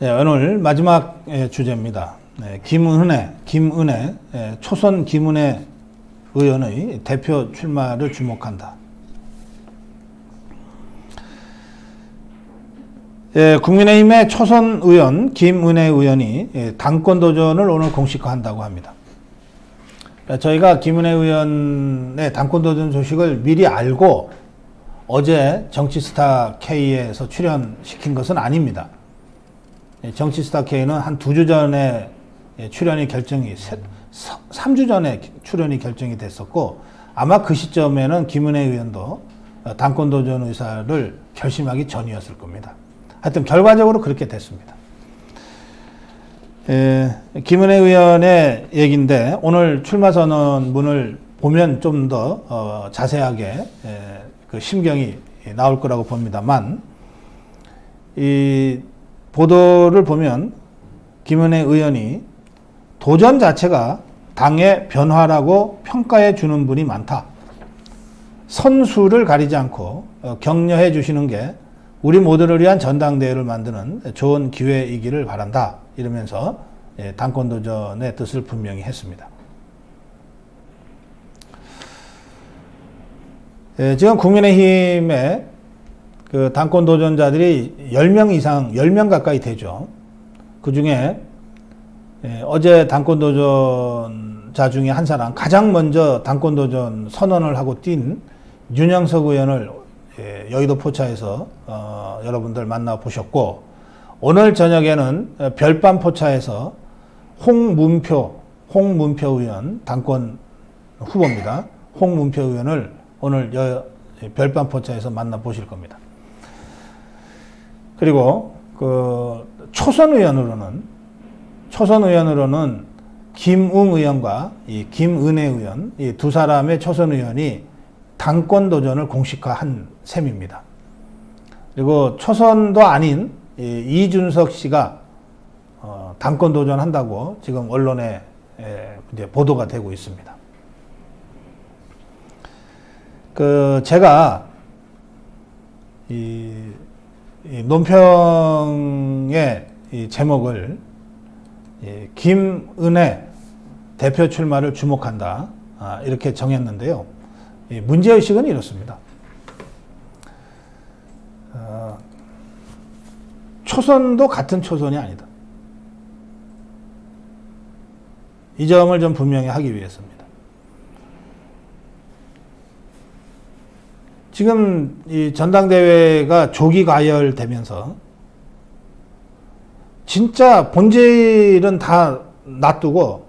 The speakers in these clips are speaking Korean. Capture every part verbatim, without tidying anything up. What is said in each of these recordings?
네, 오늘 마지막 주제입니다. 네, 김은혜, 김은혜, 초선 김은혜 의원의 대표 출마를 주목한다. 예, 국민의힘의 초선 의원 김은혜 의원이 당권 도전을 오늘 공식화한다고 합니다. 저희가 김은혜 의원의 당권 도전 소식을 미리 알고 어제 정치스타 K에서 출연시킨 것은 아닙니다. 정치스타 K는 한 두 주 전에 출연이 결정이, 삼 주 전에 출연이 결정이 됐었고, 아마 그 시점에는 김은혜 의원도 당권 도전 의사를 결심하기 전이었을 겁니다. 하여튼 결과적으로 그렇게 됐습니다. 에, 김은혜 의원의 얘기인데 오늘 출마 선언문을 보면 좀 더 어, 자세하게 에, 그 심경이 나올 거라고 봅니다만, 이 보도를 보면 김은혜 의원이 도전 자체가 당의 변화라고 평가해 주는 분이 많다. 선수를 가리지 않고 격려해 주시는 게 우리 모두를 위한 전당대회를 만드는 좋은 기회이기를 바란다. 이러면서 당권 도전의 뜻을 분명히 했습니다. 지금 국민의힘의 그 당권 도전자들이 열 명 이상, 열 명 가까이 되죠. 그 중에 어제 당권 도전자 중에 한 사람, 가장 먼저 당권 도전 선언을 하고 뛴 윤영석 의원을 여의도 포차에서 어, 여러분들 만나보셨고, 오늘 저녁에는 별밤 포차에서 홍문표, 홍문표 의원, 당권 후보입니다. 홍문표 의원을 오늘 여, 별밤 포차에서 만나보실 겁니다. 그리고 그 초선 의원으로는 초선 의원으로는 김웅 의원과 이 김은혜 의원, 이 두 사람의 초선 의원이 당권 도전을 공식화한 셈입니다. 그리고 초선도 아닌 이 이준석 씨가 어, 당권 도전한다고 지금 언론에 에, 이제 보도가 되고 있습니다. 그 제가 이, 이 논평의 이 제목을 이 김은혜 대표 출마를 주목한다, 아, 이렇게 정했는데요. 이 문제의식은 이렇습니다. 어, 초선도 같은 초선이 아니다. 이 점을 좀 분명히 하기 위해서입니다. 지금 이 전당대회가 조기 가열되면서 진짜 본질은 다 놔두고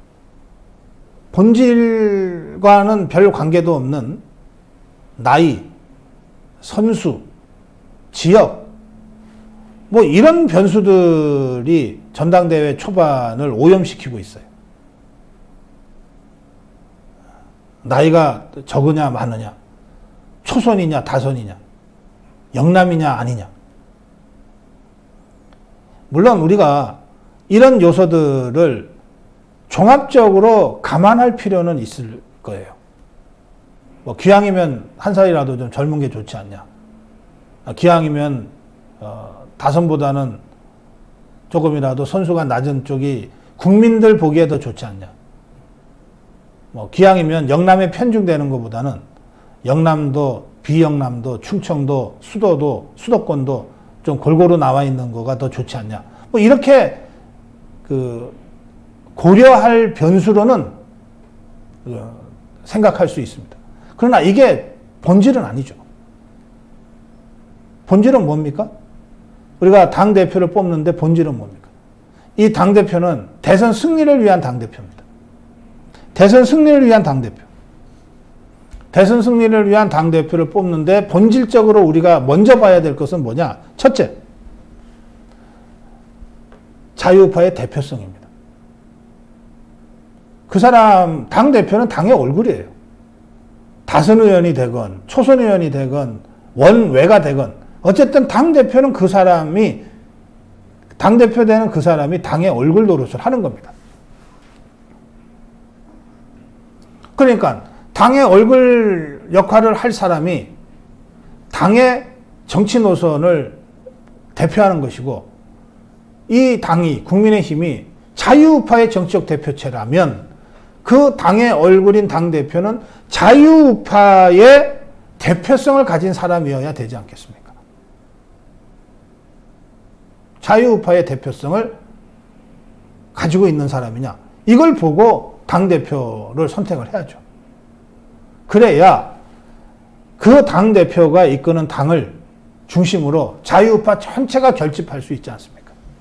본질과는 별 관계도 없는 나이, 선수, 지역, 뭐 이런 변수들이 전당대회 초반을 오염시키고 있어요. 나이가 적으냐 많으냐, 초선이냐 다선이냐, 영남이냐 아니냐. 물론 우리가 이런 요소들을 종합적으로 감안할 필요는 있을 거예요. 뭐 기왕이면 한 살이라도 좀 젊은 게 좋지 않냐. 기왕이면 어, 다선보다는 조금이라도 선수가 낮은 쪽이 국민들 보기에 더 좋지 않냐. 뭐 기왕이면 영남에 편중되는 것보다는 영남도, 비영남도, 충청도, 수도도, 수도권도 좀 골고루 나와 있는 거가 더 좋지 않냐. 뭐 이렇게 그 고려할 변수로는 생각할 수 있습니다. 그러나 이게 본질은 아니죠. 본질은 뭡니까? 우리가 당대표를 뽑는데 본질은 뭡니까? 이 당대표는 대선 승리를 위한 당대표입니다. 대선 승리를 위한 당대표. 대선 승리를 위한 당대표를 뽑는데 본질적으로 우리가 먼저 봐야 될 것은 뭐냐? 첫째, 자유우파의 대표성입니다. 그 사람, 당대표는 당의 얼굴이에요. 다선 의원이 되건, 초선 의원이 되건, 원외가 되건, 어쨌든 당대표는 그 사람이, 당대표 되는 그 사람이 당의 얼굴 노릇을 하는 겁니다. 그러니까, 당의 얼굴 역할을 할 사람이 당의 정치 노선을 대표하는 것이고, 이 당이, 국민의힘이 자유우파의 정치적 대표체라면 그 당의 얼굴인 당대표는 자유우파의 대표성을 가진 사람이어야 되지 않겠습니까? 자유우파의 대표성을 가지고 있는 사람이냐. 이걸 보고 당대표를 선택을 해야죠. 그래야 그 당대표가 이끄는 당을 중심으로 자유우파 전체가 결집할 수 있지 않습니까?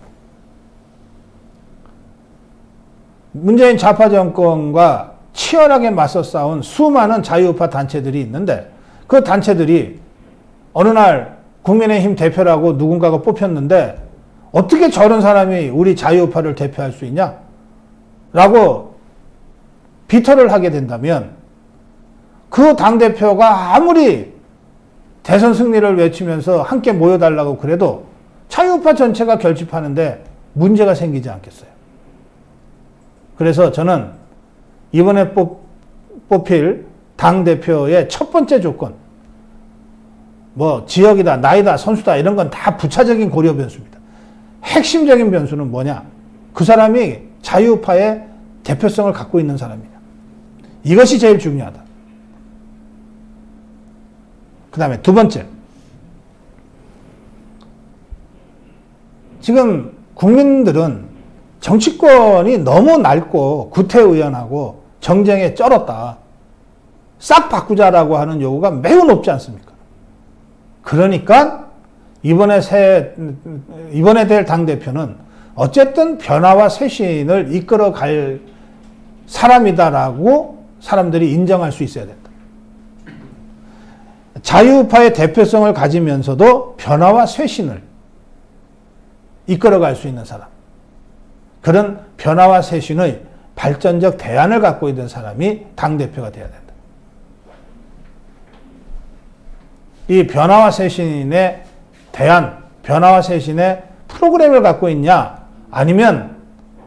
문재인 좌파 정권과 치열하게 맞서 싸운 수많은 자유우파 단체들이 있는데 그 단체들이 어느 날 국민의힘 대표라고 누군가가 뽑혔는데 어떻게 저런 사람이 우리 자유우파를 대표할 수 있냐? 라고 비토를 하게 된다면 그 당대표가 아무리 대선 승리를 외치면서 함께 모여달라고 그래도 자유우파 전체가 결집하는데 문제가 생기지 않겠어요. 그래서 저는 이번에 뽑, 뽑힐 당대표의 첫 번째 조건, 뭐 지역이다, 나이다, 선수다 이런 건 다 부차적인 고려 변수입니다. 핵심적인 변수는 뭐냐? 그 사람이 자유우파의 대표성을 갖고 있는 사람이냐. 이것이 제일 중요하다. 그 다음에 두 번째. 지금 국민들은 정치권이 너무 낡고 구태의연하고 정쟁에 쩔었다. 싹 바꾸자라고 하는 요구가 매우 높지 않습니까? 그러니까 이번에 새, 이번에 될 당대표는 어쨌든 변화와 쇄신을 이끌어갈 사람이다라고 사람들이 인정할 수 있어야 된다. 자유우파의 대표성을 가지면서도 변화와 쇄신을 이끌어갈 수 있는 사람. 그런 변화와 쇄신의 발전적 대안을 갖고 있는 사람이 당대표가 되어야 된다. 이 변화와 쇄신의 대안, 변화와 쇄신의 프로그램을 갖고 있냐, 아니면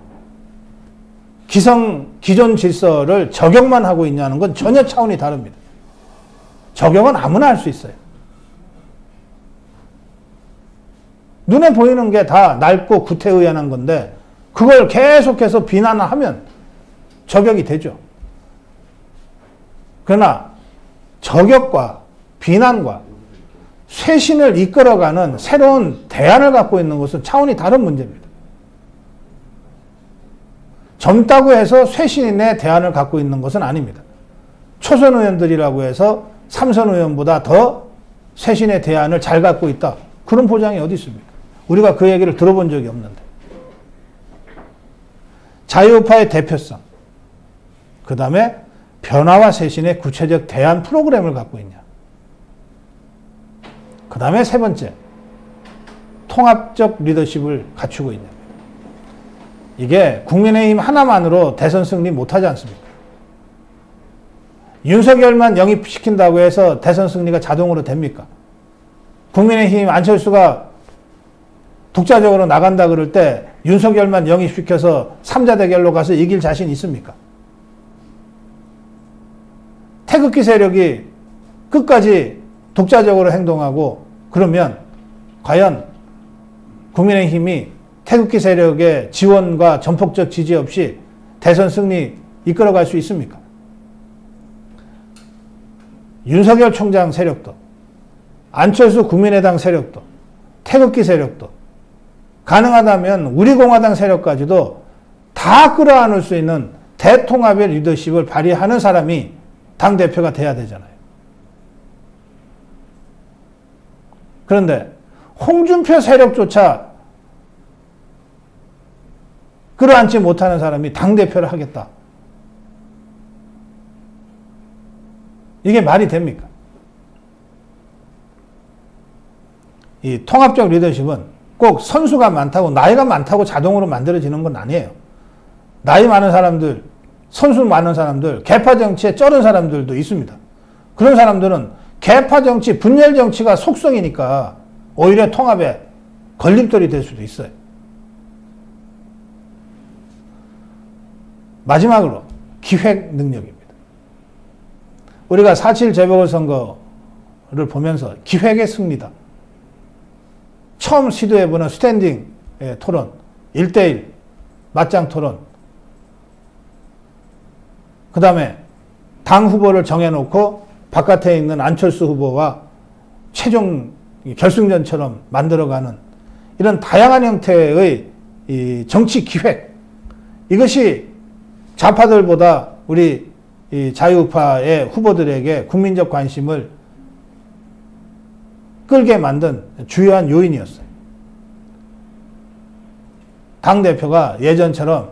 기성, 기존 질서를 적용만 하고 있냐는 건 전혀 차원이 다릅니다. 적용은 아무나 할 수 있어요. 눈에 보이는 게 다 낡고 구태의연한 건데 그걸 계속해서 비난하면 저격이 되죠. 그러나 저격과 비난과 쇄신을 이끌어가는 새로운 대안을 갖고 있는 것은 차원이 다른 문제입니다. 젊다고 해서 쇄신의 대안을 갖고 있는 것은 아닙니다. 초선 의원들이라고 해서 삼선 의원보다 더 쇄신의 대안을 잘 갖고 있다. 그런 보장이 어디 있습니까? 우리가 그 얘기를 들어본 적이 없는데. 자유우파의 대표성, 그 다음에 변화와 쇄신의 구체적 대안 프로그램을 갖고 있냐. 그 다음에 세 번째, 통합적 리더십을 갖추고 있냐. 이게 국민의힘 하나만으로 대선 승리 못하지 않습니까? 윤석열만 영입시킨다고 해서 대선 승리가 자동으로 됩니까? 국민의힘 안철수가 독자적으로 나간다 그럴 때 윤석열만 영입시켜서 삼자 대결로 가서 이길 자신 있습니까? 태극기 세력이 끝까지 독자적으로 행동하고 그러면 과연 국민의힘이 태극기 세력의 지원과 전폭적 지지 없이 대선 승리 이끌어갈 수 있습니까? 윤석열 총장 세력도, 안철수 국민의당 세력도, 태극기 세력도, 가능하다면 우리공화당 세력까지도 다 끌어안을 수 있는 대통합의 리더십을 발휘하는 사람이 당대표가 돼야 되잖아요. 그런데 홍준표 세력조차 끌어안지 못하는 사람이 당대표를 하겠다. 이게 말이 됩니까? 이 통합적 리더십은 꼭 선수가 많다고, 나이가 많다고 자동으로 만들어지는 건 아니에요. 나이 많은 사람들, 선수 많은 사람들, 계파 정치에 쩔은 사람들도 있습니다. 그런 사람들은 계파 정치, 분열 정치가 속성이니까 오히려 통합에 걸림돌이 될 수도 있어요. 마지막으로 기획 능력입니다. 우리가 사칠 재보궐선거를 보면서 기획의 승리다. 처음 시도해보는 스탠딩 토론, 일 대일 맞짱 토론. 그 다음에 당 후보를 정해놓고 바깥에 있는 안철수 후보와 최종 결승전처럼 만들어가는 이런 다양한 형태의 이 정치 기획. 이것이 좌파들보다 우리 이 자유우파의 후보들에게 국민적 관심을 끌게 만든 주요한 요인이었어요. 당대표가 예전처럼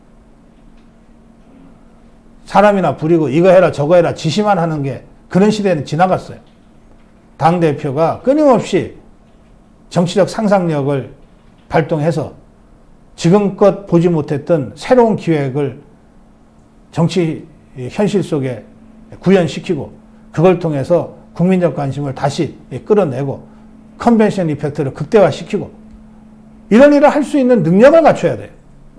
사람이나 부리고 이거 해라 저거 해라 지시만 하는 게 그런 시대는 지나갔어요. 당대표가 끊임없이 정치적 상상력을 발동해서 지금껏 보지 못했던 새로운 기획을 정치 현실 속에 구현시키고 그걸 통해서 국민적 관심을 다시 끌어내고 컨벤션 이펙트를 극대화시키고 이런 일을 할 수 있는 능력을 갖춰야 돼요.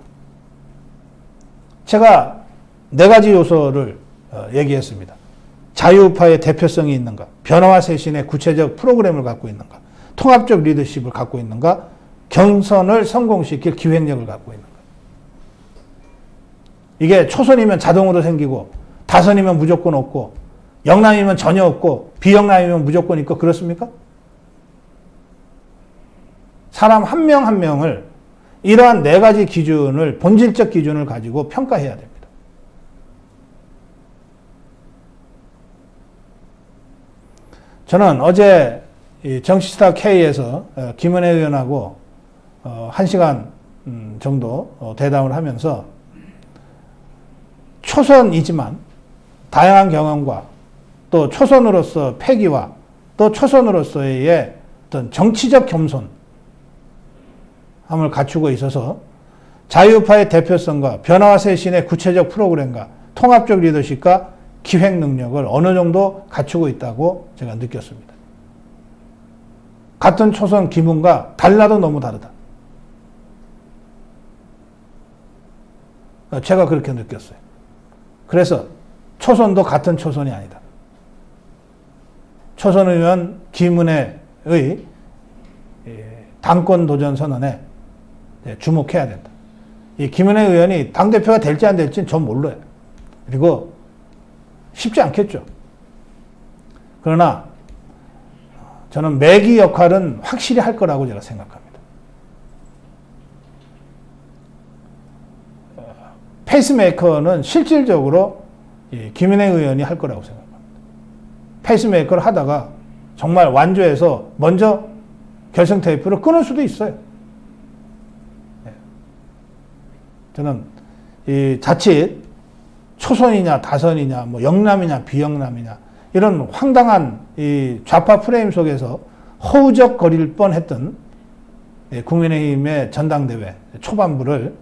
제가 네 가지 요소를 얘기했습니다. 자유우파의 대표성이 있는가, 변화와 쇄신의 구체적 프로그램을 갖고 있는가, 통합적 리더십을 갖고 있는가, 경선을 성공시킬 기획력을 갖고 있는가. 이게 초선이면 자동으로 생기고 다선이면 무조건 없고 영남이면 전혀 없고 비영남이면 무조건 있고 그렇습니까? 사람 한 명 한 명을 이러한 네 가지 기준을 본질적 기준을 가지고 평가해야 됩니다. 저는 어제 정치스타 K에서 김은혜 의원하고 한 시간 정도 대담을 하면서 초선이지만 다양한 경험과 또 초선으로서 패기와 또 초선으로서의 어떤 정치적 겸손함을 갖추고 있어서 자유우파의 대표성과 변화와 쇄신의 구체적 프로그램과 통합적 리더십과 기획 능력을 어느 정도 갖추고 있다고 제가 느꼈습니다. 같은 초선 기문과 달라도 너무 다르다. 제가 그렇게 느꼈어요. 그래서 초선도 같은 초선이 아니다. 초선 의원 김은혜의 당권 도전 선언에 주목해야 된다. 이 김은혜 의원이 당대표가 될지 안 될지는 전 몰라요. 그리고 쉽지 않겠죠. 그러나 저는 매기 역할은 확실히 할 거라고 제가 생각합니다. 페이스메이커는 실질적으로 김은혜 의원이 할 거라고 생각합니다. 페이스메이커를 하다가 정말 완주해서 먼저 결승 테이프를 끊을 수도 있어요. 저는 이 자칫 초선이냐 다선이냐 뭐 영남이냐 비영남이냐 이런 황당한 이 좌파 프레임 속에서 허우적거릴 뻔했던 국민의힘의 전당대회 초반부를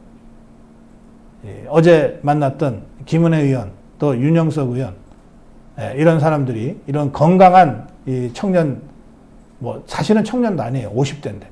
어제 만났던 김은혜 의원 또 윤영석 의원 이런 사람들이 이런 건강한 이 청년 뭐 사실은 청년도 아니에요. 오십 대인데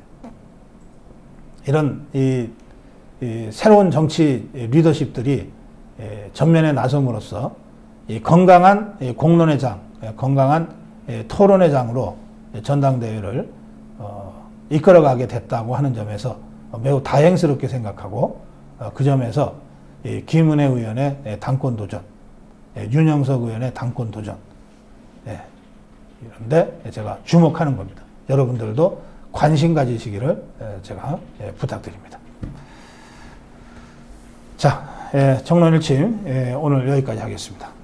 이런 이, 이 새로운 정치 리더십들이 전면에 나섬으로써 이 건강한 공론의 장, 건강한 토론의 장으로 전당대회를 어, 이끌어가게 됐다고 하는 점에서 매우 다행스럽게 생각하고 어, 그 점에서 이 김은혜 의원의 당권 도전, 윤영석 의원의 당권 도전, 예, 이런데 제가 주목하는 겁니다. 여러분들도 관심 가지시기를 제가 부탁드립니다. 자, 정론일침 오늘 여기까지 하겠습니다.